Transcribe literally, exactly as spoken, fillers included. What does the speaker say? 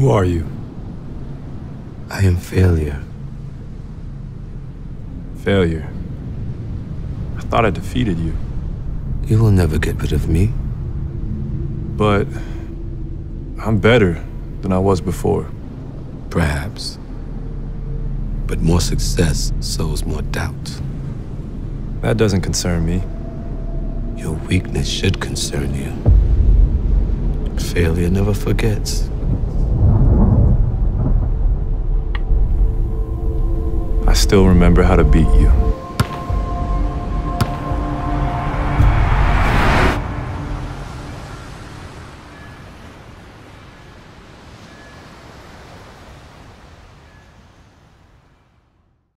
Who are you? I am failure. Failure. I thought I defeated you. You will never get rid of me. But I'm better than I was before. Perhaps. But more success sows more doubt. That doesn't concern me. Your weakness should concern you. Failure never forgets. I still remember how to beat you.